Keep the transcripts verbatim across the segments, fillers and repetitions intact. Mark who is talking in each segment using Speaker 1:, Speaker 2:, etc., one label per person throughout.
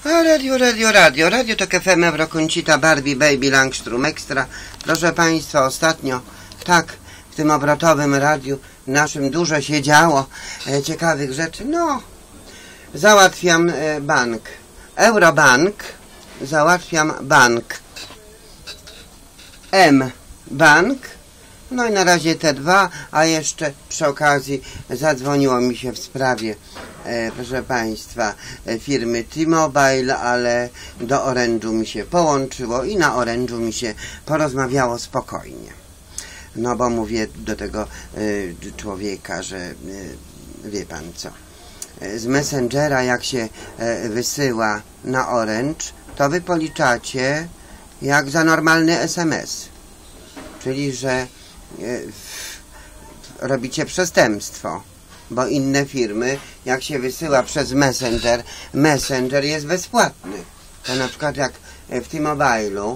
Speaker 1: A radio, radio, radio, radio to F M, Eurokoncita, Barbie, Baby, Langstrom Extra. Proszę Państwa, ostatnio tak w tym obrotowym radiu naszym dużo się działo e, ciekawych rzeczy. No, załatwiam e, bank, Eurobank, załatwiam bank, M-Bank. No i na razie te dwa, a jeszcze przy okazji zadzwoniło mi się w sprawie, e, proszę Państwa, e, firmy T-Mobile, ale do Orange'u mi się połączyło i na Orange'u mi się porozmawiało spokojnie. No bo mówię do tego e, człowieka, że e, wie Pan co, e, z Messengera jak się e, wysyła na Orange, to Wy policzacie jak za normalny S M S. Czyli, że robicie przestępstwo, bo inne firmy, jak się wysyła przez Messenger, Messenger jest bezpłatny. To na przykład jak w T-Mobile'u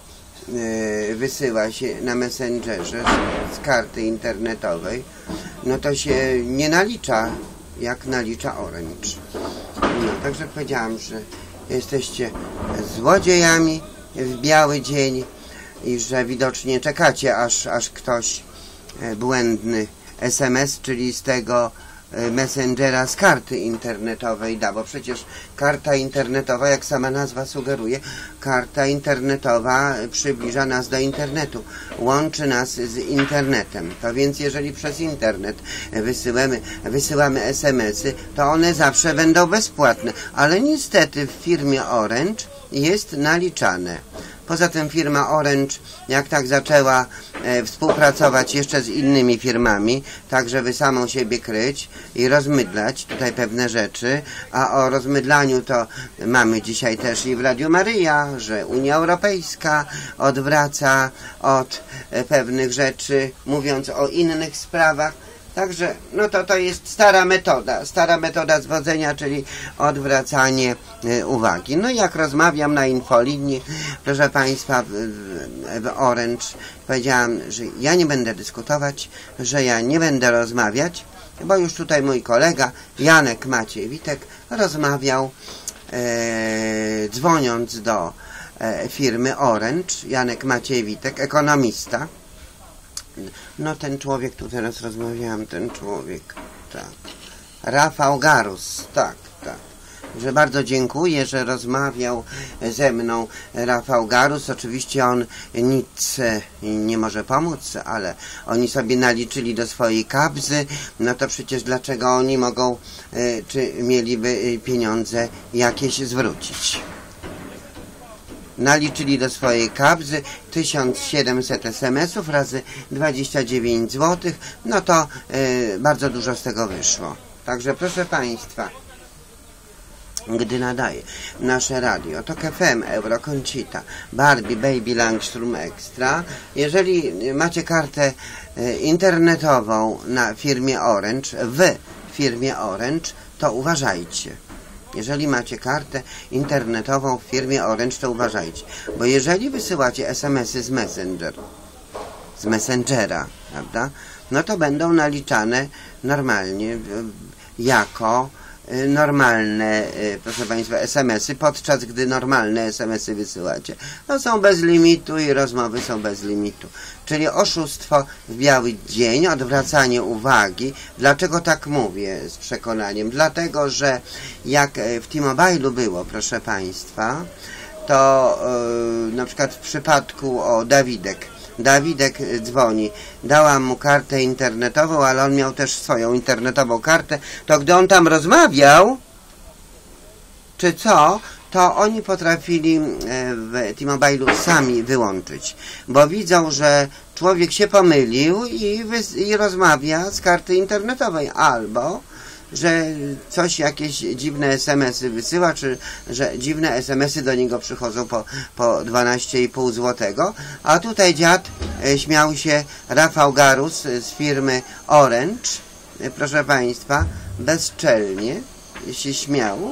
Speaker 1: wysyła się na Messengerze z karty internetowej, no to się nie nalicza, jak nalicza Orange. No, także powiedziałam, że jesteście złodziejami w biały dzień i że widocznie czekacie, aż, aż ktoś błędny S M S, czyli z tego Messengera z karty internetowej da, bo przecież karta internetowa, jak sama nazwa sugeruje, karta internetowa przybliża nas do internetu, łączy nas z internetem. To więc jeżeli przez internet wysyłamy, wysyłamy S M S-y, to one zawsze będą bezpłatne, ale niestety w firmie Orange jest naliczane. Poza tym firma Orange, jak tak zaczęła e, współpracować jeszcze z innymi firmami, tak żeby samą siebie kryć i rozmydlać tutaj pewne rzeczy, a o rozmydlaniu to mamy dzisiaj też i w Radiu Maryja, że Unia Europejska odwraca od e, pewnych rzeczy, mówiąc o innych sprawach. Także, no to to jest stara metoda, stara metoda zwodzenia, czyli odwracanie y, uwagi. No i jak rozmawiam na infolinii, proszę Państwa, w, w, w Orange, powiedziałam, że ja nie będę dyskutować, że ja nie będę rozmawiać, bo już tutaj mój kolega Janek Maciej Witek rozmawiał, e, dzwoniąc do e, firmy Orange, Janek Maciej Witek, ekonomista. No ten człowiek, tu teraz rozmawiałam, ten człowiek, tak, Rafał Garus, tak, tak, że bardzo dziękuję, że rozmawiał ze mną Rafał Garus. Oczywiście on nic nie może pomóc, ale oni sobie naliczyli do swojej kabzy, no to przecież dlaczego oni mogą, czy mieliby pieniądze jakieś zwrócić? Naliczyli do swojej kabzy tysiąc siedemset S M S-ów razy dwadzieścia dziewięć złotych, no to yy, bardzo dużo z tego wyszło. Także proszę Państwa, gdy nadaje nasze radio, to F M, Eurokoncita, Barbie, Baby, Langstrom Extra. Jeżeli macie kartę yy, internetową na firmie Orange, w firmie Orange, to uważajcie. Jeżeli macie kartę internetową w firmie Orange, to uważajcie, bo jeżeli wysyłacie S M S-y z Messenger, z Messengera, prawda, no to będą naliczane normalnie jako normalne, proszę Państwa, S M S-y, podczas gdy normalne S M S-y wysyłacie, no są bez limitu i rozmowy są bez limitu. Czyli oszustwo w biały dzień, odwracanie uwagi. Dlaczego tak mówię z przekonaniem? Dlatego, że jak w T-Mobile'u było, proszę Państwa, to yy, na przykład w przypadku o Dawidek, Dawidek dzwoni, dałam mu kartę internetową, ale on miał też swoją internetową kartę, to gdy on tam rozmawiał, czy co, to oni potrafili w T-Mobile'u sami wyłączyć, bo widzą, że człowiek się pomylił i, i rozmawia z karty internetowej, albo że coś, jakieś dziwne S M S-y wysyła, czy że dziwne S M S-y do niego przychodzą po, po dwanaście i pół złotego, a tutaj dziad e, śmiał się, Rafał Garus z firmy Orange, e, proszę Państwa, bezczelnie się śmiał,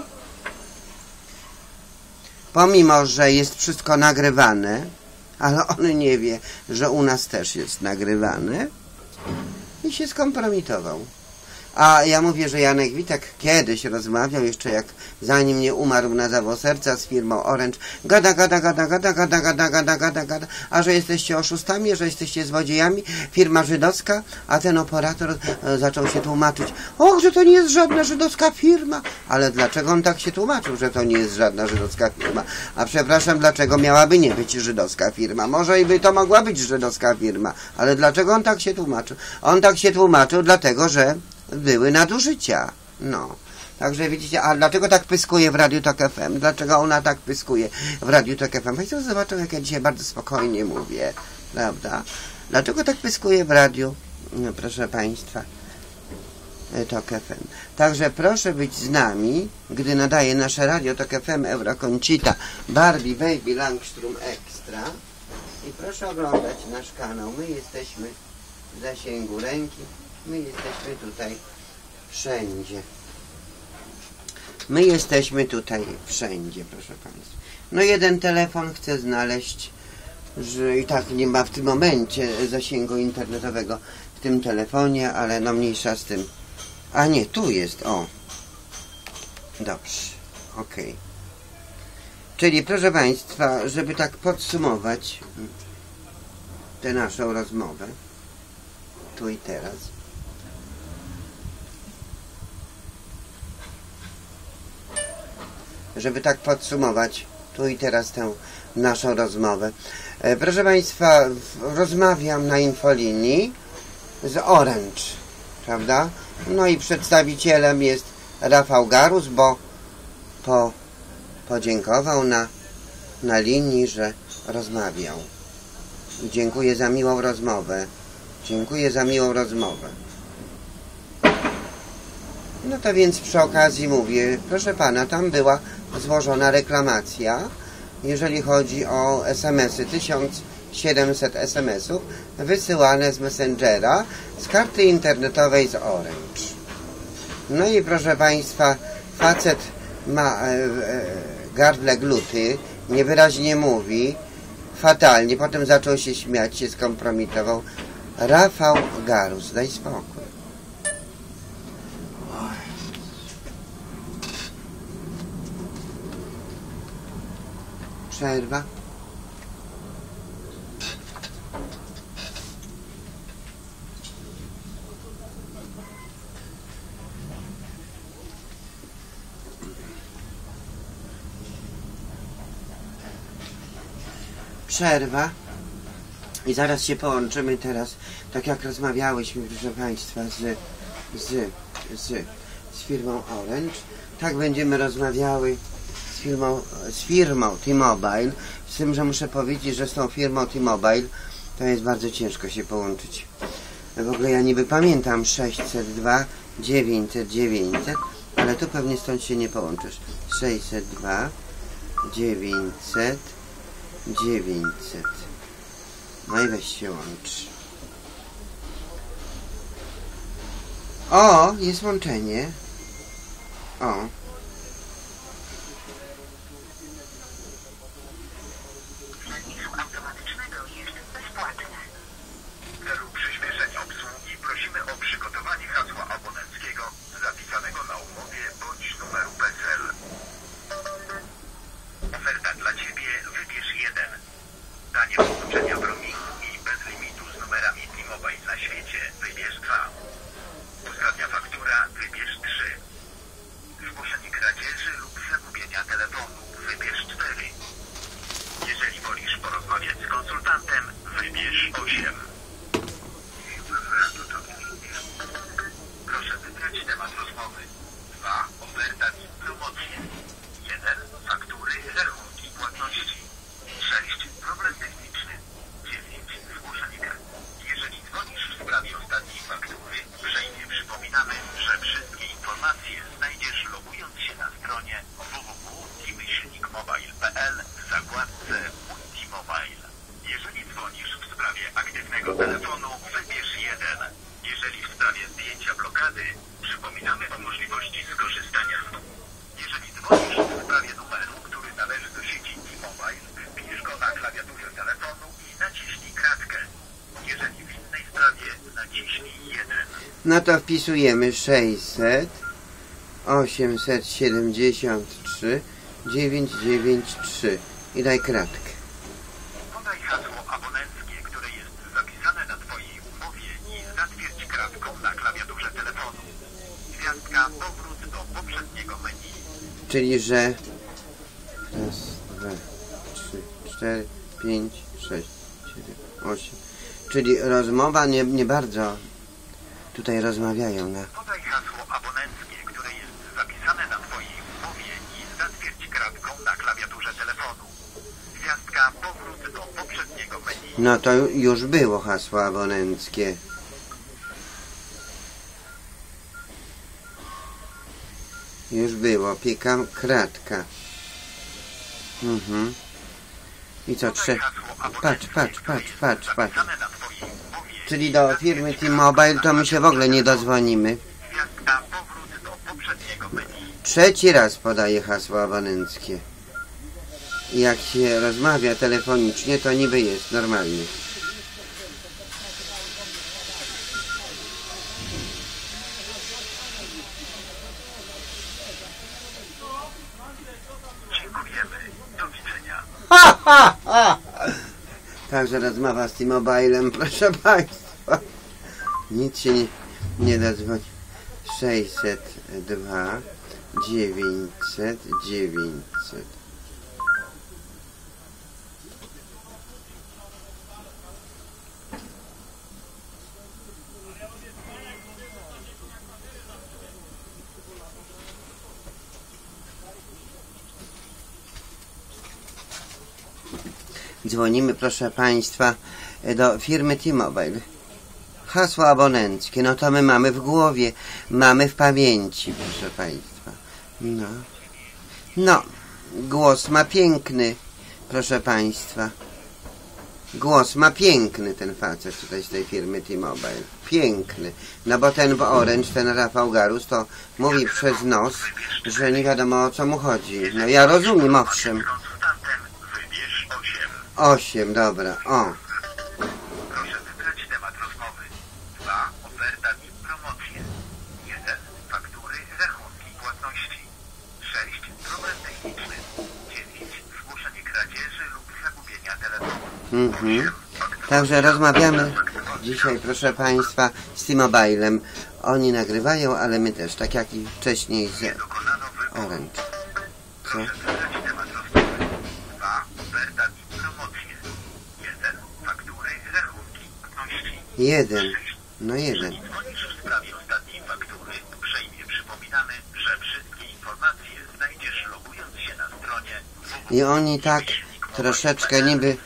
Speaker 1: pomimo, że jest wszystko nagrywane, ale on nie wie, że u nas też jest nagrywane, i się skompromitował. A ja mówię, że Janek Witek kiedyś rozmawiał, jeszcze jak zanim nie umarł na zawał serca, z firmą Orange. Gada, gada, gada, gada, gada, gada, gada, gada, gada, a że jesteście oszustami, że jesteście złodziejami, firma żydowska, a ten operator e, zaczął się tłumaczyć. Och, że to nie jest żadna żydowska firma. Ale dlaczego on tak się tłumaczył, że to nie jest żadna żydowska firma? A przepraszam, dlaczego miałaby nie być żydowska firma? Może i by to mogła być żydowska firma, ale dlaczego on tak się tłumaczył? On tak się tłumaczył dlatego, że były nadużycia. No. Także widzicie, a dlaczego tak pyskuje w Radiu Tok F M? Dlaczego ona tak pyskuje w Radiu Tok F M? Państwo zobaczą, jak ja dzisiaj bardzo spokojnie mówię. Prawda? Dlaczego tak pyskuje w radiu? No, proszę Państwa. Tok F M. Także proszę być z nami, gdy nadaje nasze Radio Tok F M Eurokoncita Barbie Baby Langstrom Extra. I proszę oglądać nasz kanał. My jesteśmy w zasięgu ręki. My jesteśmy tutaj wszędzie. My jesteśmy tutaj wszędzie, proszę Państwa. No jeden telefon chcę znaleźć, że i tak nie ma w tym momencie zasięgu internetowego w tym telefonie, ale no mniejsza z tym. A nie, tu jest, o. Dobrze, okej. Okay. Czyli proszę Państwa, żeby tak podsumować tę naszą rozmowę, tu i teraz. Żeby tak podsumować tu i teraz tę naszą rozmowę. E, proszę Państwa, rozmawiam na infolinii z Orange, prawda? No i przedstawicielem jest Rafał Garus, bo po, podziękował na, na linii, że rozmawiał. Dziękuję za miłą rozmowę. Dziękuję za miłą rozmowę. No to więc przy okazji mówię, proszę Pana, tam była złożona reklamacja, jeżeli chodzi o es em esy, tysiąc siedemset es em esów wysyłane z Messengera, z karty internetowej z Orange. No i proszę Państwa, facet ma e, e, gardle gluty, niewyraźnie mówi, fatalnie, potem zaczął się śmiać, się skompromitował. Rafał Garus, daj spokój. Przerwa. Przerwa. I zaraz się połączymy teraz, tak jak rozmawiałyśmy, proszę Państwa, z, z, z, z firmą Orange. Tak będziemy rozmawiały z firmą, z firmą T-Mobile, z tym, że muszę powiedzieć, że z tą firmą T-Mobile to jest bardzo ciężko się połączyć. W ogóle ja niby pamiętam sześćset dwa dziewięćset dziewięćset, ale tu pewnie stąd się nie połączysz. sześćset dwa dziewięćset dziewięćset. No i weź się łącz. O, jest łączenie. O.
Speaker 2: Automatycznego jest bezpłatne. W celu przyspieszenia obsługi prosimy o przygotowanie hasła abonenckiego zapisanego na umowie bądź numeru P E S E L. Oferta dla Ciebie, wybierz jeden. Danie połączenia w roamingu i bez limitu z numerami T-Mobile na świecie, wybierz dwa. Ostatnia faktura, wybierz trzy. W posiadaniu
Speaker 1: No to wpisujemy sześćset osiemset siedemdziesiąt trzy dziewięćset dziewięćdziesiąt trzy i daj kratkę.
Speaker 2: Podaj hasło abonenckie, które jest zapisane na Twojej umowie i zatwierdź kratką na klawiaturze telefonu. Gwiazdka, powrót do poprzedniego menu.
Speaker 1: Czyli, że raz, dwa, trzy, cztery, pięć, sześć, siedem, osiem. Czyli rozmowa nie, nie bardzo tutaj rozmawiają na...
Speaker 2: Podaj hasło abonenckie, które jest zapisane na Twojej umowie i zatwierdź kratką na klawiaturze telefonu. Gwiazdka, powrót do poprzedniego menu.
Speaker 1: No to już było hasło abonenckie. Już było, pikam, kratka. Mhm. I co, trze... Patrz, patrz, patrz, patrz, patrz. Czyli do firmy T-Mobile to my się w ogóle nie dozwonimy.
Speaker 2: Gwiazdka, powrót do poprzedniego menu.
Speaker 1: Trzeci raz podaję hasło abonenckie. I jak się rozmawia telefonicznie, to niby jest normalnie.
Speaker 2: Dziękujemy. Do widzenia.
Speaker 1: Ha, ha, ha. Także rozmowa z T-Mobilem, proszę Państwa. Nic się nie, nie dozwoni. sześćset dwa dziewięćset dziewięćset. Dzwonimy, proszę Państwa, do firmy T-Mobile. Hasło abonenckie, no to my mamy w głowie, mamy w pamięci, proszę Państwa. No, no, głos ma piękny, proszę Państwa. Głos ma piękny ten facet tutaj z tej firmy T-Mobile. Piękny. No bo ten w Orange, ten Rafał Garus, to mówi przez nos, że nie wiadomo o co mu chodzi. No ja rozumiem, owszem.
Speaker 2: Wybierz osiem.
Speaker 1: Osiem, dobra, o.
Speaker 2: Proszę wybrać temat rozmowy. dwa. Oferta i promocje. jeden. Faktury, rachunki, płatności. sześć. Problem techniczny. dziewięć. Zgłoszenie kradzieży lub zagubienia telefonu.
Speaker 1: Mhm. Także rozmawiamy dzisiaj, proszę Państwa, z T-Mobilem. Oni nagrywają, ale my też, tak jak i wcześniej z
Speaker 2: Dokonano wyboru.
Speaker 1: Orange. Co?
Speaker 2: Proszę wybrać temat rozmowy. dwa. Oferta i promocje. jeden. Faktury, rachunki, płatności.
Speaker 1: Jeden. No jeden.
Speaker 2: Jeżeli dzwonisz w sprawie ostatniej faktury, uprzejmie przypominamy, że wszystkie informacje znajdziesz logując się na stronie
Speaker 1: I oni tak troszeczkę niby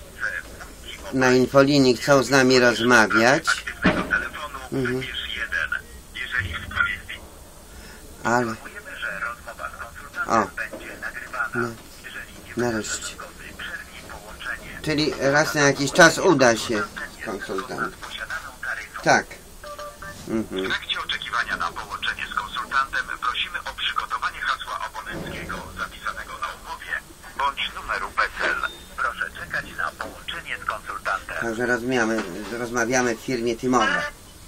Speaker 1: na infolinii chcą z nami rozmawiać.
Speaker 2: aktywnego telefonu.
Speaker 1: Mhm.
Speaker 2: Wybierz jeden. Jeżeli w sprawie
Speaker 1: Ale
Speaker 2: informujemy, że rozmowa z konsultantem
Speaker 1: O.
Speaker 2: będzie nagrywana.
Speaker 1: No.
Speaker 2: Jeżeli nie
Speaker 1: nareszcie.
Speaker 2: zgody, przerwij połączenie.
Speaker 1: Czyli raz na jakiś czas uda się konsultant.
Speaker 2: Posiadaną taryfą.
Speaker 1: Tak.
Speaker 2: W
Speaker 1: Mhm.
Speaker 2: trakcie oczekiwania na połączenie z konsultantem prosimy o przygotowanie hasła abonenckiego zapisanego na umowie bądź numeru P E S E L. Proszę czekać na połączenie z konsultantem.
Speaker 1: Także rozmawiamy, rozmawiamy w firmie T-Mobile.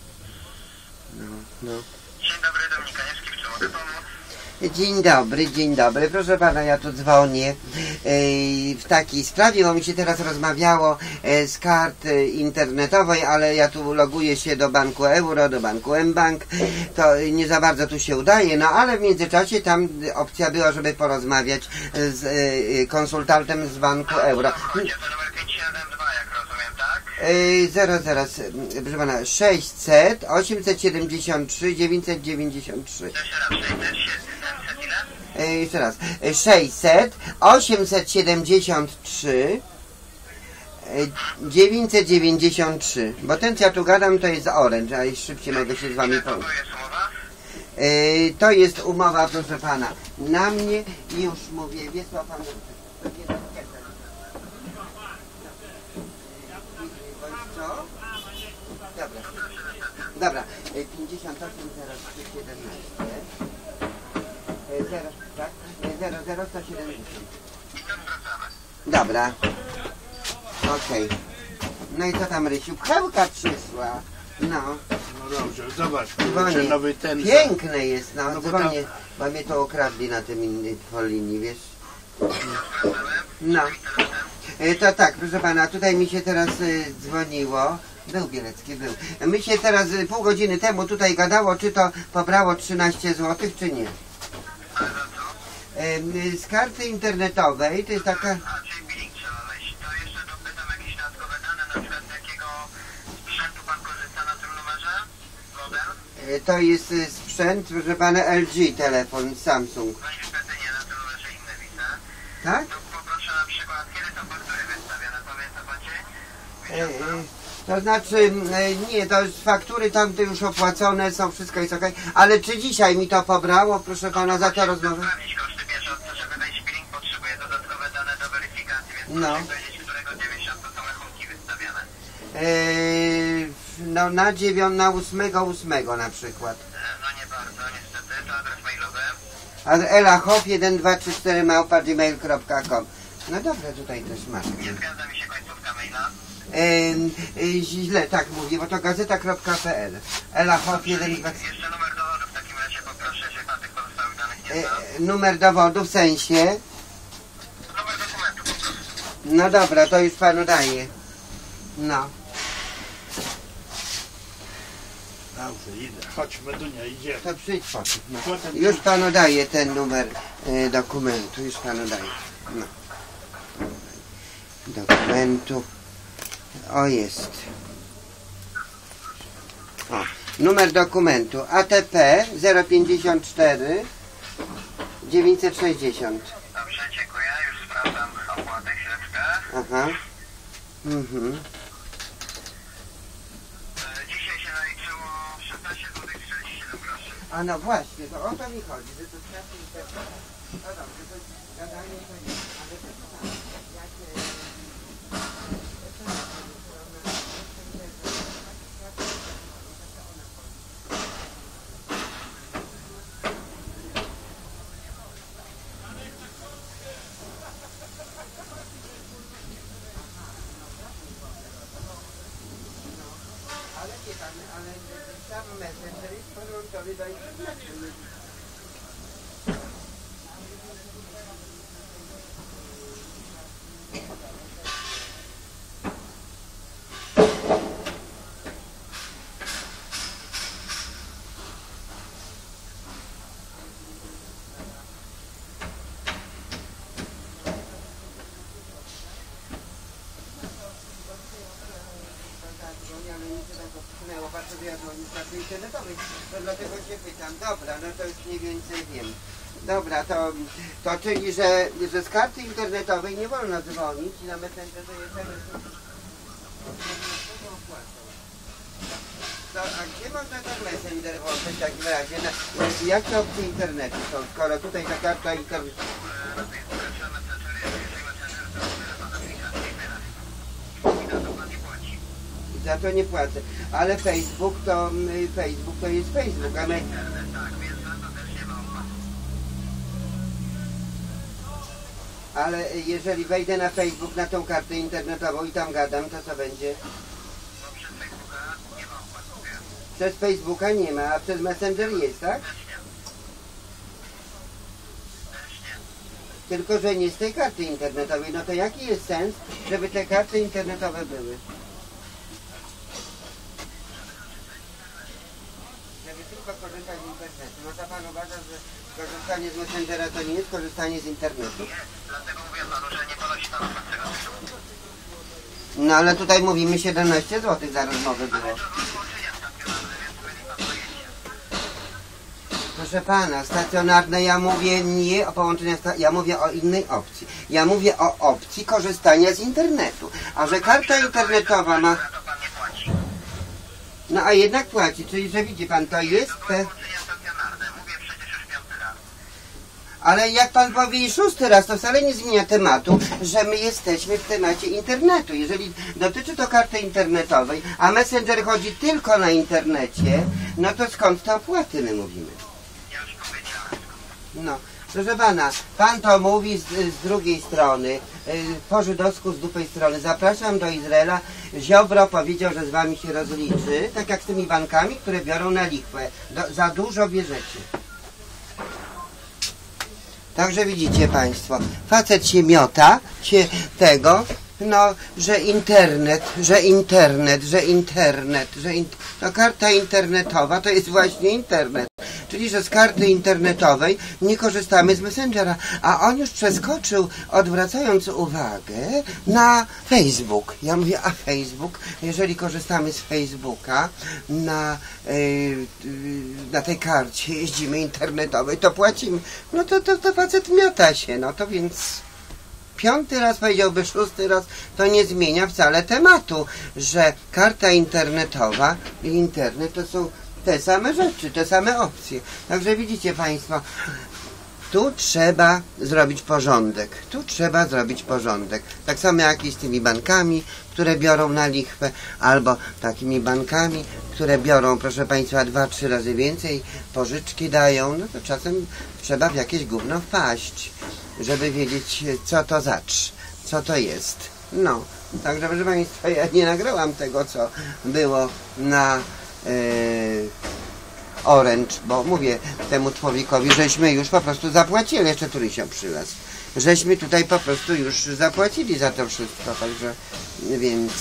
Speaker 1: No, no.
Speaker 2: Dzień dobry, Dominik Kaniewski, w czym mogę pomóc?
Speaker 1: Dzień dobry, dzień dobry. Proszę pana, ja tu dzwonię yy, w takiej sprawie, bo mi się teraz rozmawiało yy, z kart yy, internetowej, ale ja tu loguję się do banku Euro, do banku M-Bank. To yy, nie za bardzo tu się udaje, no ale w międzyczasie tam yy, opcja była, żeby porozmawiać z yy, konsultantem z banku Euro.
Speaker 2: Chodzi to numer pięć siedem dwa, jak rozumiem, tak?
Speaker 1: Yy, zaraz, zaraz, yy, proszę pana, sześćset osiemset siedemdziesiąt trzy dziewięćset dziewięćdziesiąt trzy.
Speaker 2: Jeszcze raz, sześćset siedemset ile?
Speaker 1: E, Jeszcze raz. E, sześćset osiemset siedemdziesiąt trzy e, dziewięćset dziewięćdziesiąt trzy. Bo ten co ja tu gadam to jest Orange, a jeszcze szybciej mogę się z wami
Speaker 2: Ile to
Speaker 1: pomóc.
Speaker 2: jest umowa?
Speaker 1: E, To jest umowa, proszę pana, na mnie i już mówię, Wiesław pan. Co? Dobra. Dobra. E, pięćdziesiąt osiem zero trzy siedemnaście. E, zero, tak? E, zero zero sto siedemdziesiąt. Dobra. Okej. No i co tam, Rysiu? Pchełka przysła. No.
Speaker 3: No dobrze, zobacz,
Speaker 1: Dzwonię.
Speaker 3: kurczę, nowy ten...
Speaker 1: Piękne jest, no,
Speaker 3: No bo
Speaker 1: dzwonię, bo mnie to okradli na tym innej po linii, wiesz. No. E, To tak, proszę pana, tutaj mi się teraz e, dzwoniło. Był Bielecki, był. My się teraz e, pół godziny temu tutaj gadało, czy to pobrało trzynaście złotych, czy nie. E, z karty internetowej to jest taka...
Speaker 2: A, czyli billing trzeba wejść. To jeszcze dopytam jakieś dodatkowe dane, na przykład z jakiego sprzętu pan korzysta na tym numerze? Model?
Speaker 1: E, to jest e, sprzęt, proszę pana, L G telefon, Samsung.
Speaker 2: No niestety nie, na tym numerze inne widzę.
Speaker 1: Tak?
Speaker 2: To poproszę na przykład, kiedy to faktury wystawiane, pamięta pan dzień?
Speaker 1: E, e, To znaczy, e, nie, to jest faktury tamte już opłacone są, wszystko jest ok. Ale czy dzisiaj mi to pobrało, proszę pana, za to rozmowę?
Speaker 2: Sprawdzić koszty bieżące, żeby wejść billing, potrzebuję dodatkowe dane do weryfikacji, więc
Speaker 1: No.
Speaker 2: proszę powiedzieć, którego dziewięćdziesiąt to są rachunki wystawiane.
Speaker 1: E, no na dziewią, na ósmego ósmego na przykład.
Speaker 2: E, No nie bardzo, niestety, to adres mailowy.
Speaker 1: A elachow jeden dwa trzy cztery małpa gmail kropka com. No dobra, tutaj też masz.
Speaker 2: Nie zgadza mi się końcówka maila.
Speaker 1: E, e, źle tak mówię, bo to gazeta kropka pe el. elachow jeden dwa trzy.
Speaker 2: Jeszcze numer dowodu w takim razie poproszę, jeżeli pan tych pozostałych danych nie zna.
Speaker 1: E, numer dowodu w sensie.
Speaker 2: Numer dokumentu po prostu.
Speaker 1: No dobra, to już panu daję. No.
Speaker 3: Dobrze, idę. Chodź, Medunia, idziemy.
Speaker 1: To przyjdź potem. No.
Speaker 3: Potem-
Speaker 1: Już panu daję ten numer e, dokumentu, już panu daję. No. Dokumentu. O, jest. O, numer dokumentu A T P zero pięćdziesiąt cztery dziewięćset sześćdziesiąt.
Speaker 2: Dobrze, dziękuję. Już sprawdzam opłatę, chwileczkę.
Speaker 1: Aha. Mhm.
Speaker 2: E, Dzisiaj się naliczyło szesnaście złotych czterdzieści siedem groszy.
Speaker 1: A no właśnie, to o to mi chodzi, że to światło i tak. No dobrze, to gadanie to nie, ale to tak, jak... Ale wie pan, ale sam messenger jest podłączony do internetu. Ale mi się tak odsunęło, patrzę, że ja dzwonię z karty internetowej, to dlatego się pytam. Dobra, no to już mniej więcej wiem. Dobra, to, to czyli, że, że z karty internetowej nie wolno dzwonić i na Messengerze jest M S. To, a gdzie można ten Messenger włączyć w takim razie? Na, jakie opcje internetu są, skoro tutaj ta karta internetowa...
Speaker 2: Na Facebooka trzeba messenger, jeżeli messenger to pan aplikacja i tyle. I na to pan nie płaci.
Speaker 1: Za to nie płacę. Ale Facebook to mm, Facebook to jest Facebook, a my...
Speaker 2: Internet, tak, więc za to też nie ma opłaty.
Speaker 1: Ale jeżeli wejdę na Facebook, na tą kartę internetową i tam gadam, to co będzie?
Speaker 2: No przez Facebooka nie ma opłat, mówię.
Speaker 1: Przez Facebooka nie ma, a przez Messenger jest, tak?
Speaker 2: Też nie. Też nie.
Speaker 1: Tylko, że nie z tej karty internetowej. No to jaki jest sens, żeby te karty internetowe były? Żeby tylko korzystać z internetu. No to pan uważa, że korzystanie z Messengera to nie jest korzystanie z internetu?
Speaker 2: Nie, dlatego mówię panu, że nie ponosi pan opłat z tego tytułu.
Speaker 1: No ale tutaj mówimy siedemnaście złotych za rozmowę było.
Speaker 2: To było złączenia stacjonarne, więc myli pan pojęcie.
Speaker 1: Proszę pana, stacjonarne, ja mówię nie o połączeniu, sta- ja mówię o innej opcji. Ja mówię o opcji korzystania z internetu. A że karta internetowa ma...
Speaker 2: Za to pan nie płaci.
Speaker 1: No a jednak płaci, czyli że widzi pan, to jest...
Speaker 2: To były
Speaker 1: Te...
Speaker 2: złączenia stacjonarne, mówię przecież już piąty raz.
Speaker 1: Ale jak pan powie i szósty raz, to wcale nie zmienia tematu, że my jesteśmy w temacie internetu. Jeżeli dotyczy to karty internetowej, a Messenger chodzi tylko na internecie, no to skąd te opłaty my mówimy?
Speaker 2: Ja już powiedziałem.
Speaker 1: No, Proszę pana, pan to mówi z, z drugiej strony, yy, po żydowsku z dupej strony. Zapraszam do Izraela. Ziobro powiedział, że z wami się rozliczy, tak jak z tymi bankami, które biorą na lichwę. Do, za dużo bierzecie. Także widzicie państwo, facet się miota, się tego, no, że internet, że internet, że internet, że in... no karta internetowa to jest właśnie internet. Czyli, że z karty internetowej nie korzystamy z Messengera, a on już przeskoczył, odwracając uwagę, na Facebook. Ja mówię, a Facebook, jeżeli korzystamy z Facebooka na, yy, na tej karcie jeździmy internetowej, to płacimy. No to, to, to facet miota się, no to więc... Piąty raz, powiedziałby szósty raz, to nie zmienia wcale tematu, że karta internetowa i internet to są te same rzeczy, te same opcje. Także widzicie państwo, tu trzeba zrobić porządek. Tu trzeba zrobić porządek. Tak samo jak i z tymi bankami, które biorą na lichwę, albo takimi bankami, które biorą, proszę państwa, dwa, trzy razy więcej, pożyczki dają, no to czasem trzeba w jakieś gówno wpaść, żeby wiedzieć, co to zacz, co to jest. No, także proszę państwa, ja nie nagrałam tego, co było na yy, Orange, bo mówię temu człowiekowi, żeśmy już po prostu zapłacili, jeszcze tu się przylazł, żeśmy tutaj po prostu już zapłacili za to wszystko, także więc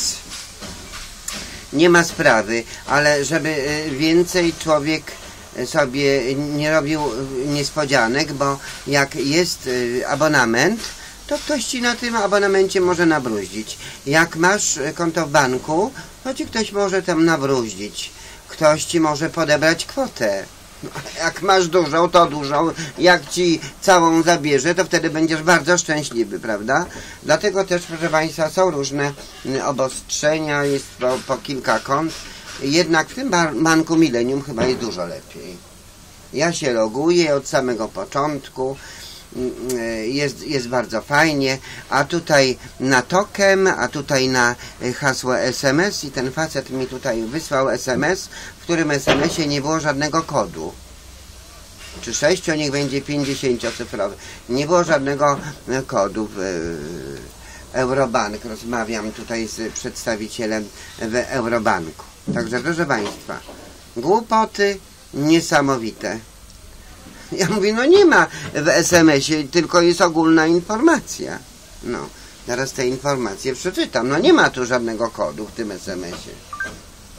Speaker 1: nie ma sprawy, ale żeby więcej człowiek sobie nie robił niespodzianek, bo jak jest abonament, to ktoś ci na tym abonamencie może nabruździć. Jak masz konto w banku, to ci ktoś może tam nabruździć. Ktoś ci może podebrać kwotę. Jak masz dużą, to dużą. Jak ci całą zabierze, to wtedy będziesz bardzo szczęśliwy, prawda? Dlatego też, proszę państwa, są różne obostrzenia, jest po, po kilka kont. Jednak w tym banku Millennium chyba jest dużo lepiej. Ja się loguję od samego początku. Jest, jest bardzo fajnie, a tutaj na token, a tutaj na hasło S M S i ten facet mi tutaj wysłał S M S, w którym S M S ie nie było żadnego kodu. Czy sześcio, niech będzie pięćdziesięciocyfrowy. Nie było żadnego kodu w Eurobank. Rozmawiam tutaj z przedstawicielem w Eurobanku. Także proszę państwa, głupoty niesamowite. Ja mówię, no nie ma w S M S ie, tylko jest ogólna informacja. No, teraz te informacje przeczytam. No nie ma tu żadnego kodu w tym S M S ie.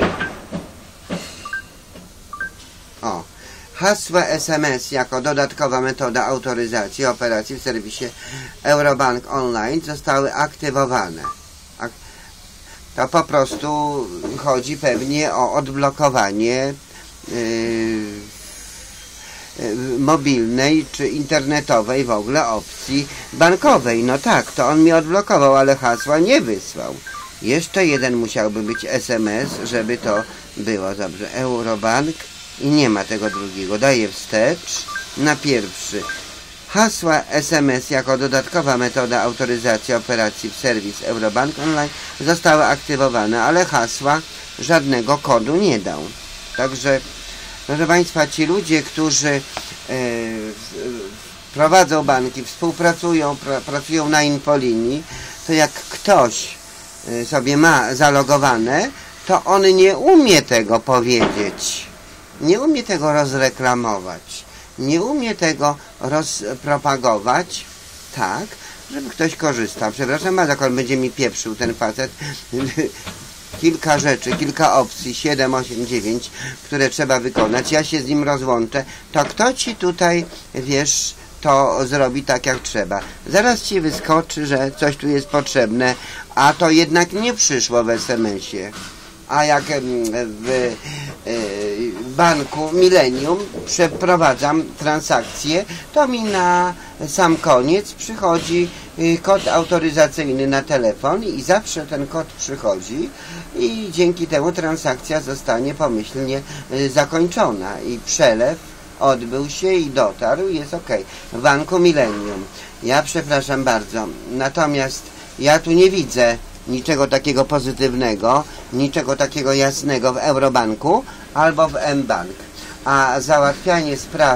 Speaker 1: O, hasła S M S jako dodatkowa metoda autoryzacji operacji w serwisie Eurobank Online zostały aktywowane. Ak to po prostu chodzi pewnie o odblokowanie yy, mobilnej czy internetowej w ogóle opcji bankowej. No tak, to on mi odblokował, ale hasła nie wysłał. Jeszcze jeden musiałby być S M S, żeby to było dobrze. Eurobank i nie ma tego drugiego. Daję wstecz na pierwszy. Hasła S M S jako dodatkowa metoda autoryzacji operacji w serwis Eurobank Online zostały aktywowane, ale hasła żadnego kodu nie dał. Także proszę państwa, ci ludzie, którzy e, prowadzą banki, współpracują, pra, pracują na infolinii, to jak ktoś e, sobie ma zalogowane, to on nie umie tego powiedzieć, nie umie tego rozreklamować, nie umie tego rozpropagować tak, żeby ktoś korzystał. Przepraszam, a jak on będzie mi pieprzył, ten facet, kilka rzeczy, kilka opcji, siedem, osiem, dziewięć, które trzeba wykonać, ja się z nim rozłączę, to kto ci tutaj, wiesz, to zrobi tak jak trzeba. Zaraz ci wyskoczy, że coś tu jest potrzebne, a to jednak nie przyszło w S M S ie. A jak w banku Millennium przeprowadzam transakcję, to mi na sam koniec przychodzi kod autoryzacyjny na telefon i zawsze ten kod przychodzi i dzięki temu transakcja zostanie pomyślnie zakończona i przelew odbył się i dotarł, jest ok. W banku Millennium. Ja przepraszam bardzo, natomiast ja tu nie widzę niczego takiego pozytywnego, niczego takiego jasnego w Eurobanku albo w mBank. A załatwianie spraw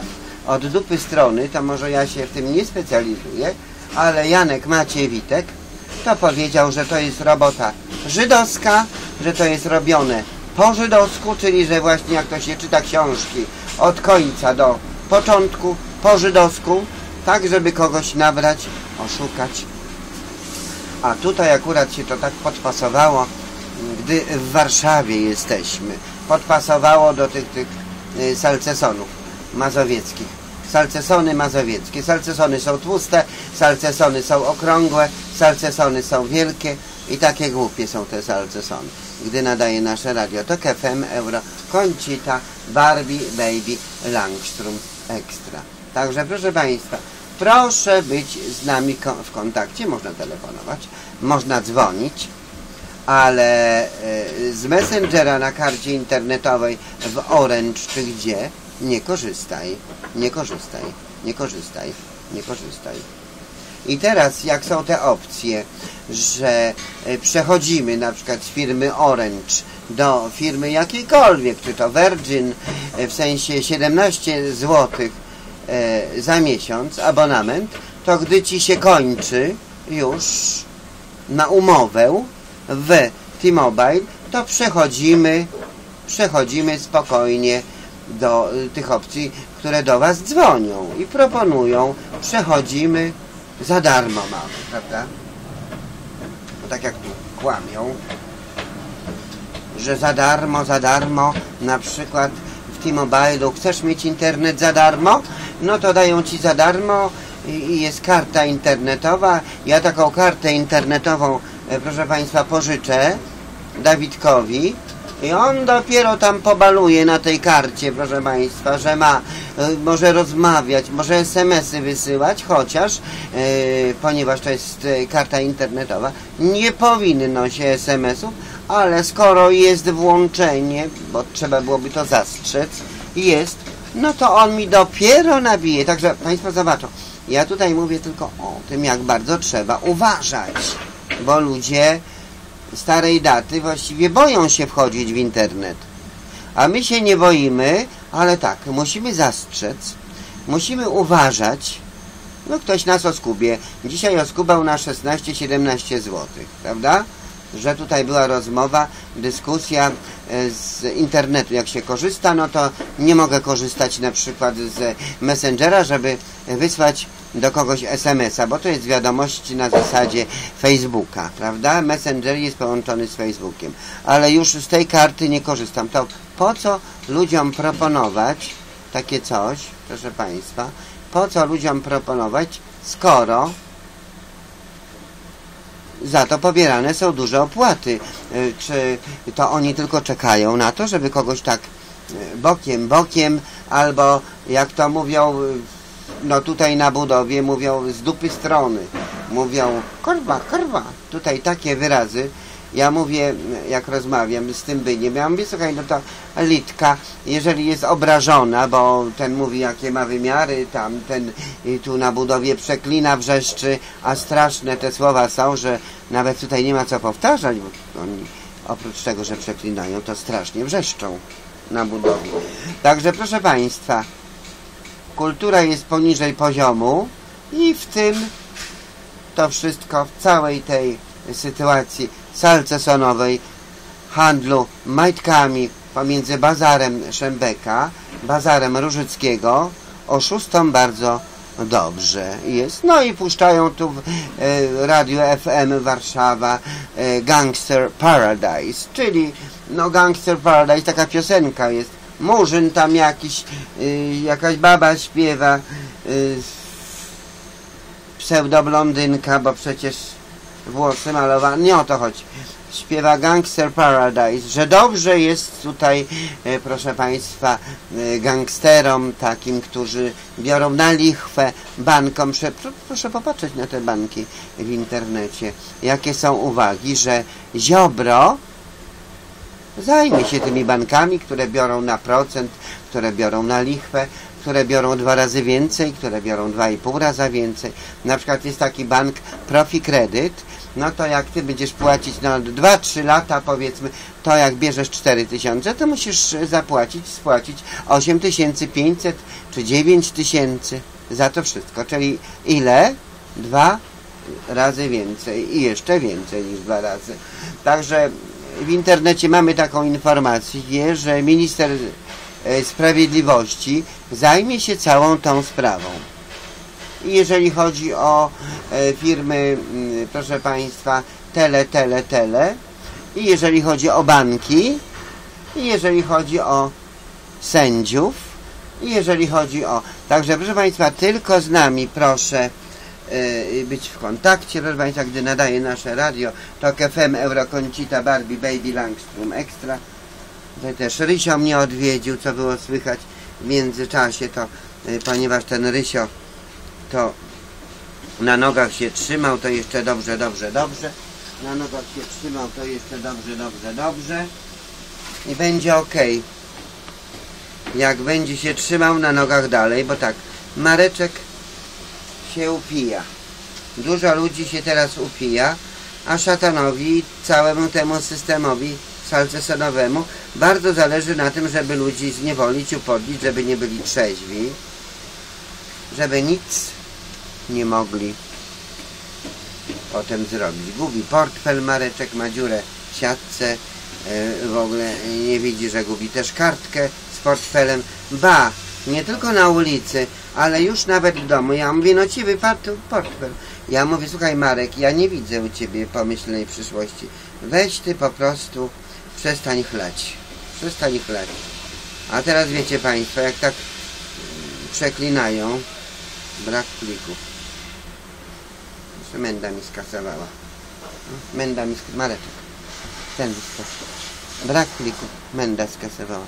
Speaker 1: od dupy strony, to może ja się w tym nie specjalizuję, ale Janek Maciewitek to powiedział, że to jest robota żydowska, że to jest robione po żydowsku, czyli że właśnie jak to się czyta książki od końca do początku po żydowsku, tak żeby kogoś nabrać, oszukać. A tutaj akurat się to tak podpasowało, gdy w Warszawie jesteśmy. Podpasowało do tych, tych salcesonów mazowieckich. Salcesony mazowieckie. Salcesony są tłuste, salcesony są okrągłe, salcesony są wielkie i takie głupie są te salcesony. Gdy nadaje nasze radio, to F M, Euro, Koncita, Barbie, Baby, Langstrom, Extra. Także proszę Państwa, proszę być z nami w kontakcie, można telefonować, można dzwonić, ale z Messengera na karcie internetowej w Orange czy gdzie nie korzystaj, nie korzystaj, nie korzystaj, nie korzystaj. I teraz jak są te opcje, że przechodzimy na przykład z firmy Orange do firmy jakiejkolwiek, czy to Virgin, w sensie siedemnaście złotych za miesiąc abonament, to gdy ci się kończy już na umowę w T-Mobile, to przechodzimy przechodzimy spokojnie do tych opcji, które do Was dzwonią i proponują, przechodzimy, za darmo mamy, prawda? No tak jak tu kłamią, że za darmo, za darmo, na przykład w T-Mobile'u chcesz mieć internet za darmo, no to dają Ci za darmo i jest karta internetowa. Ja taką kartę internetową, proszę Państwa, pożyczę Dawidkowi i on dopiero tam pobaluje na tej karcie, proszę Państwa, że ma, y, może rozmawiać, może es em esy wysyłać, chociaż, y, ponieważ to jest y, karta internetowa, nie powinno się es em esów, ale skoro jest włączenie, bo trzeba byłoby to zastrzec, jest, no to on mi dopiero nabije. Także Państwo zobaczą, ja tutaj mówię tylko o tym, jak bardzo trzeba uważać, bo ludzie starej daty właściwie boją się wchodzić w internet. A my się nie boimy, ale tak, musimy zastrzec, musimy uważać. No ktoś nas oskubie. Dzisiaj oskubał na szesnaście siedemnaście złotych, prawda? Że tutaj była rozmowa, dyskusja z internetu. Jak się korzysta, no to nie mogę korzystać na przykład z Messengera, żeby wysłać do kogoś es em esa, bo to jest wiadomość na zasadzie Facebooka, prawda? Messenger jest połączony z Facebookiem, ale już z tej karty nie korzystam. To po co ludziom proponować takie coś, proszę Państwa, po co ludziom proponować, skoro za to pobierane są duże opłaty? Czy to oni tylko czekają na to, żeby kogoś tak bokiem, bokiem, albo jak to mówią, no tutaj na budowie mówią z dupy strony, mówią kurwa, kurwa, tutaj takie wyrazy. Ja mówię, jak rozmawiam z tym byniem, ja mówię, słuchaj, no to Litka, jeżeli jest obrażona, bo ten mówi, jakie ma wymiary, tam ten tu na budowie przeklina, wrzeszczy, a straszne te słowa są, że nawet tutaj nie ma co powtarzać, bo oni oprócz tego, że przeklinają, to strasznie wrzeszczą na budowie. Także proszę Państwa, kultura jest poniżej poziomu i w tym to wszystko, w całej tej sytuacji salcesonowej, handlu majtkami pomiędzy bazarem Szembeka, bazarem Różyckiego, oszustom bardzo dobrze jest. No i puszczają tu w e, radiu F M Warszawa e, Gangster Paradise, czyli no Gangster Paradise, taka piosenka jest. Murzyn tam jakiś, y, jakaś baba śpiewa, y, pseudoblondynka, bo przecież włosy malowane, nie o to chodzi. Śpiewa Gangster Paradise, że dobrze jest tutaj, y, proszę Państwa, y, gangsterom takim, którzy biorą na lichwę bankom. Proszę popatrzeć na te banki w internecie, jakie są uwagi, że Ziobro zajmie się tymi bankami, które biorą na procent, które biorą na lichwę. które biorą dwa razy więcej, które biorą dwa i pół raza więcej. Na przykład jest taki bank Profi Kredyt, no to jak ty będziesz płacić na dwa trzy lata, powiedzmy, to jak bierzesz cztery tysiące, to musisz zapłacić, spłacić osiem tysięcy pięćset czy dziewięć tysięcy za to wszystko. Czyli ile? Dwa razy więcej i jeszcze więcej niż dwa razy. Także w internecie mamy taką informację, że minister Sprawiedliwości zajmie się całą tą sprawą. I jeżeli chodzi o firmy, proszę Państwa, tele, tele, tele, i jeżeli chodzi o banki, i jeżeli chodzi o sędziów, i jeżeli chodzi o... Także, proszę Państwa, tylko z nami proszę być w kontakcie. Proszę Państwa, gdy nadaje nasze radio, to K F M, Euroconsita, Barbie, Baby, Langstrom, Extra. Tutaj też Rysio mnie odwiedził, co było słychać w międzyczasie, to ponieważ ten Rysio to na nogach się trzymał, to jeszcze dobrze, dobrze, dobrze. Na nogach się trzymał, to jeszcze dobrze, dobrze, dobrze. I będzie ok. Jak będzie się trzymał na nogach dalej, bo tak, Mareczek się upija. Dużo ludzi się teraz upija, a szatanowi, całemu temu systemowi salcesonowemu bardzo zależy na tym, żeby ludzi zniewolić, upodlić, żeby nie byli trzeźwi, żeby nic nie mogli potem zrobić. Gubi portfel, Mareczek ma dziurę w siatce, w ogóle nie widzi, że gubi też kartkę z portfelem. Ba, nie tylko na ulicy, ale już nawet w domu. Ja mówię, no ci wypadł portfel. Ja mówię, słuchaj Marek, ja nie widzę u ciebie pomyślnej przyszłości. Weź ty po prostu, przestań chlać. Przestań chlać. A teraz wiecie Państwo, jak tak przeklinają, brak plików. Jeszcze Menda mi skasowała. Menda mi skasowała. Mareczek. Ten mi skasowała. Brak plików. Menda skasowała.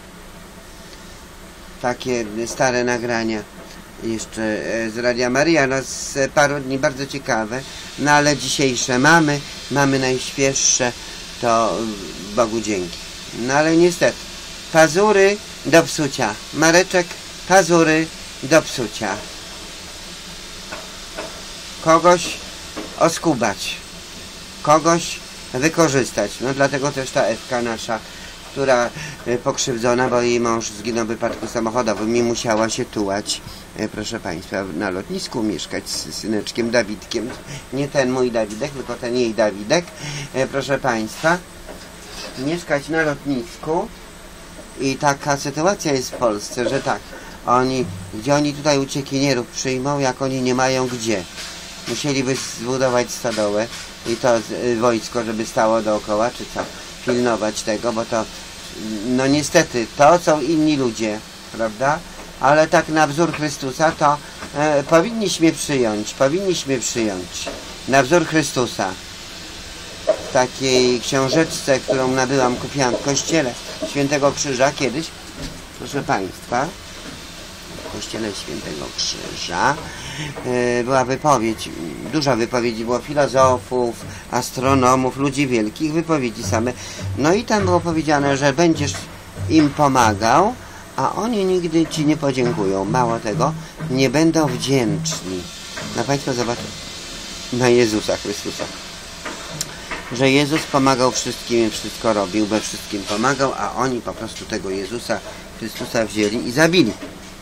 Speaker 1: Takie stare nagrania jeszcze z Radia Maryja, no z paru dni, bardzo ciekawe, no ale dzisiejsze mamy, mamy najświeższe, to Bogu dzięki. No ale niestety, pazury do psucia. Mareczek, pazury do psucia. Kogoś oskubać, kogoś wykorzystać. No dlatego też ta Ewka nasza, która pokrzywdzona, bo jej mąż zginął w wypadku samochodowym i musiała się tułać, proszę Państwa, na lotnisku mieszkać z syneczkiem Dawidkiem. Nie ten mój Dawidek, tylko ten jej Dawidek, proszę Państwa, mieszkać na lotnisku. I taka sytuacja jest w Polsce, że tak, oni, gdzie oni tutaj uciekinierów przyjmą, jak oni nie mają gdzie. Musieliby zbudować stodołę i to wojsko, żeby stało dookoła, czy co, pilnować tego, bo to, no niestety, to są inni ludzie, prawda? Ale tak na wzór Chrystusa to e, powinniśmy przyjąć, powinniśmy przyjąć na wzór Chrystusa. W takiej książeczce, którą nabyłam, kupiłam w kościele Świętego Krzyża kiedyś, proszę Państwa, w kościele Świętego Krzyża e, była wypowiedź, duża wypowiedzi było filozofów, astronomów, ludzi wielkich, wypowiedzi same. No i tam było powiedziane, że będziesz im pomagał, a oni nigdy Ci nie podziękują. Mało tego, nie będą wdzięczni. Na Państwo zobaczą na Jezusa Chrystusa, że Jezus pomagał wszystkim i wszystko robił, we wszystkim pomagał, a oni po prostu tego Jezusa Chrystusa wzięli i zabili.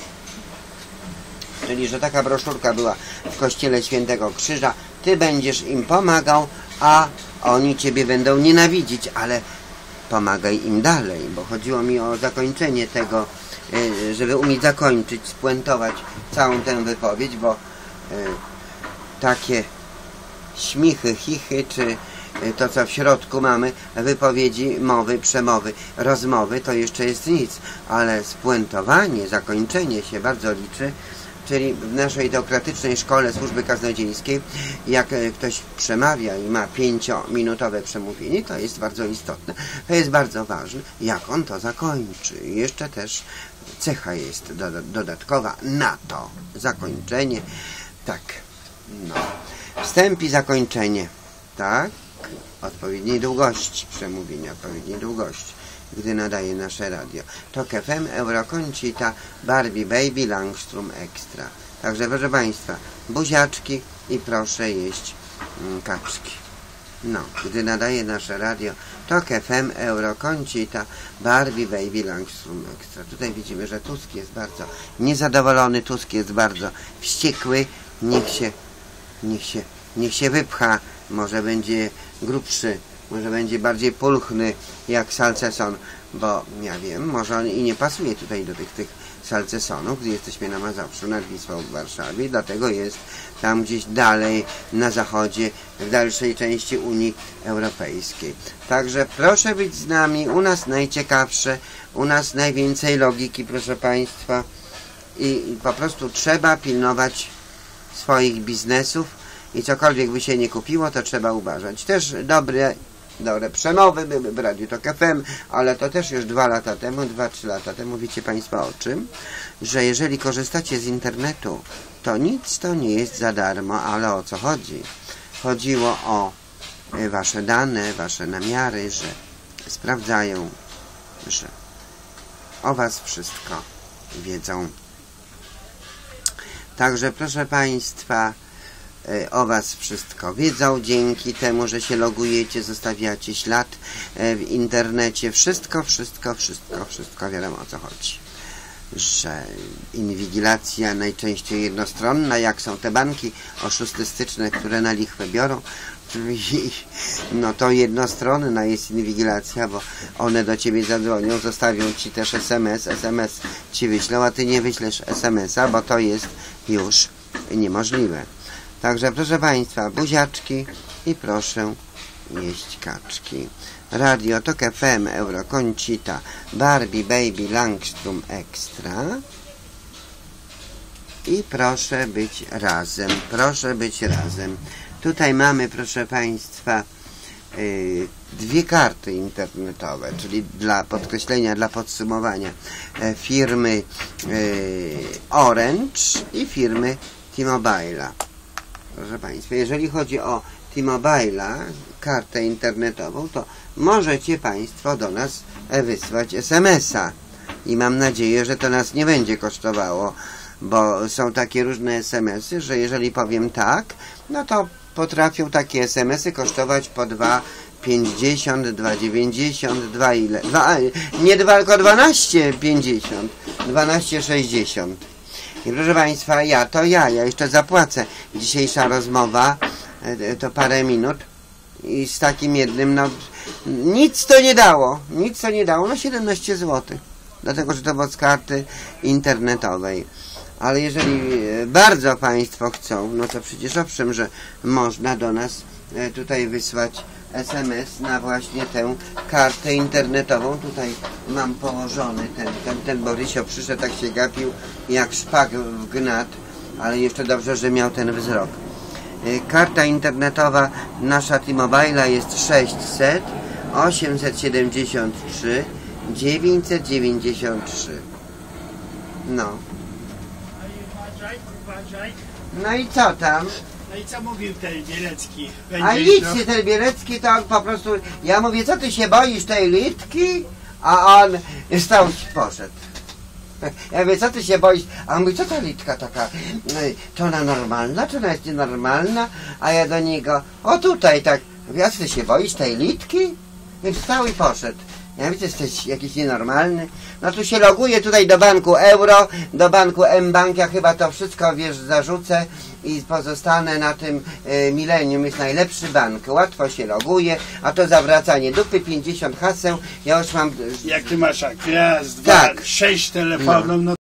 Speaker 1: Czyli, że taka broszurka była w kościele Świętego Krzyża, Ty będziesz im pomagał, a oni Ciebie będą nienawidzić, ale pomagaj im dalej, bo chodziło mi o zakończenie tego, żeby umieć zakończyć, spuentować całą tę wypowiedź, bo takie śmichy, chichy, czy to, co w środku mamy, wypowiedzi, mowy, przemowy, rozmowy, to jeszcze jest nic, ale spuentowanie, zakończenie się bardzo liczy. Czyli w naszej teokratycznej szkole służby kaznodziejskiej, jak ktoś przemawia i ma pięciominutowe przemówienie, to jest bardzo istotne. To jest bardzo ważne, jak on to zakończy. I jeszcze też cecha jest do, dodatkowa na to zakończenie. Tak, no. Wstęp i zakończenie. Tak, odpowiedniej długości przemówienia, odpowiedniej długości. gdy nadaje nasze radio. Tok F M, Euroconsita, Barbie Baby, Langstrom Extra. Także proszę Państwa, buziaczki i proszę jeść mm, kaczki. No, gdy nadaje nasze radio, Tok F M, Euroconsita, Barbie Baby, Langstrom Extra. Tutaj widzimy, że Tusk jest bardzo niezadowolony, Tusk jest bardzo wściekły. Niech się, niech się, niech się wypcha, może będzie grubszy, może będzie bardziej pulchny jak Salceson, bo ja wiem, może on i nie pasuje tutaj do tych, tych Salcesonów, gdy jesteśmy na Mazowszu, nad Wisłą w Warszawie, dlatego jest tam gdzieś dalej na zachodzie, w dalszej części Unii Europejskiej. Także proszę być z nami, u nas najciekawsze, u nas najwięcej logiki, proszę Państwa, i, i po prostu trzeba pilnować swoich biznesów i cokolwiek by się nie kupiło, to trzeba uważać. Też dobre, dobre przemowy były w Radiu Tok F M, ale to też już dwa lata temu, dwa, trzy lata temu, wiecie Państwo o czym? Że jeżeli korzystacie z internetu, to nic to nie jest za darmo, ale o co chodzi? Chodziło o wasze dane, wasze namiary, że sprawdzają, że o was wszystko wiedzą. Także proszę Państwa, o was wszystko wiedzą, dzięki temu, że się logujecie, zostawiacie ślad w internecie, wszystko, wszystko, wszystko, wszystko wiadomo o co chodzi. Że inwigilacja najczęściej jednostronna, jak są te banki oszustystyczne, które na lichwę biorą, no to jednostronna jest inwigilacja, bo one do ciebie zadzwonią, zostawią ci też S M S, S M S ci wyślą, a ty nie wyślesz S M S a, bo to jest już niemożliwe. Także proszę Państwa, buziaczki i proszę jeść kaczki. Radio Tok F M, Euroconsita, Barbie Baby, Langstrom Extra. I proszę być razem, proszę być razem. Tutaj mamy, proszę Państwa, yy, dwie karty internetowe, czyli dla podkreślenia, dla podsumowania yy, firmy yy, Orange i firmy T-Mobile'a. Proszę Państwa, jeżeli chodzi o T-Mobile'a, kartę internetową, to możecie Państwo do nas wysłać S M S a i mam nadzieję, że to nas nie będzie kosztowało, bo są takie różne S M S y, że jeżeli powiem tak, no to potrafią takie S M S y kosztować po dwa pięćdziesiąt, dwa dziewięćdziesiąt, dwa ile? Dwa, nie dwa, tylko dwanaście pięćdziesiąt, dwanaście sześćdziesiąt. I proszę Państwa, ja to ja, ja jeszcze zapłacę. Dzisiejsza rozmowa to parę minut i z takim jednym, no nic to nie dało, nic to nie dało, no siedemnaście złotych, dlatego, że to było z karty internetowej. Ale jeżeli bardzo Państwo chcą, no to przecież owszem, że można do nas tutaj wysłać S M S na właśnie tę kartę internetową. Tutaj mam położony ten, ten, ten Borysio przyszedł, tak się gapił jak szpak w gnat, ale jeszcze dobrze, że miał ten wzrok. Karta internetowa nasza T-Mobile'a jest sześćset, osiemset siedemdziesiąt trzy, dziewięćset dziewięćdziesiąt trzy. No. No i co tam?
Speaker 3: No i co mówił ten Bielecki?
Speaker 1: A idź się, ten Bielecki to po prostu... Ja mówię, co ty się boisz tej litki? A on stał i poszedł. Ja mówię, co ty się boisz? A on mówi, co ta litka taka? To ona normalna, czy ona jest nienormalna? A ja do niego, o tutaj tak. Ja, co ty się boisz tej litki? I wstał i poszedł. Ja mówię, jesteś jakiś nienormalny. No tu się loguję tutaj do banku Euro, do banku M-Bank, ja chyba to wszystko, wiesz, zarzucę i pozostanę na tym y, Millennium, jest najlepszy bank, łatwo się loguje, a to zawracanie dupy, pięćdziesiąt haseł, ja już mam...
Speaker 3: Jak ty masz, jak raz, dwa,
Speaker 1: tak.
Speaker 3: sześć telefonów, no.